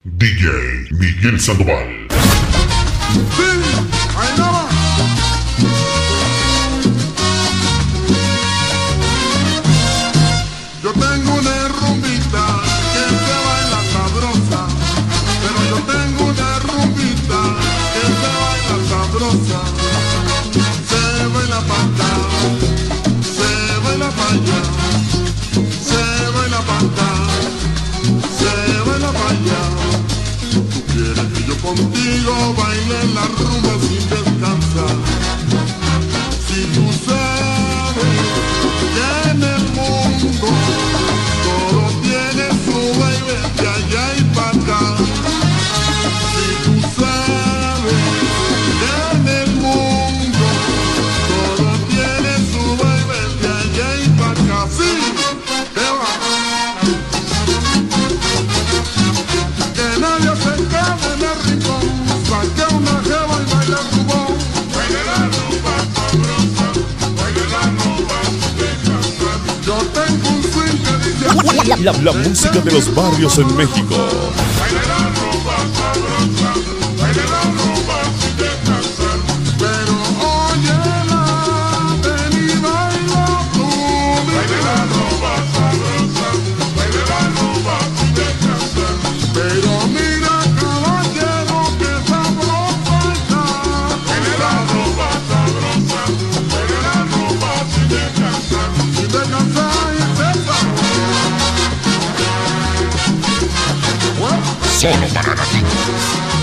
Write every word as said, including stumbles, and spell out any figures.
D J Miguel Sandoval. Sí, ahí no va. Yo tengo una rumbita que se baila sabrosa, pero yo tengo una rumbita que se baila sabrosa. Se baila pa' acá, se baila pa' allá, se baila pa' acá, se baila pa' allá. Tú quieres que yo contigo baile la rumba sin descansar. Si tú sabes que en el mundo todo tiene su baile de allá y pa' acá. Si tú sabes que en el mundo todo tiene su baile de allá y pa' acá. Sí, te va. Que nadie se quede en el rincón, saque una jeva y baile el rubón. Baile la rumba sabrosa, baile la rumba de casa. Yo tengo un swing que dice La, la música de los barrios en México. baile la rumba sabrosa, baile la rumba de casa. Pero óyela, ven y baila tú. Baile la rumba sabrosa, baile la rumba de casa. Pero mira caballero que sabrosa está. Baile la rumba sabrosa, baile la rumba de casa. Si te cansas y te Solo para latinos.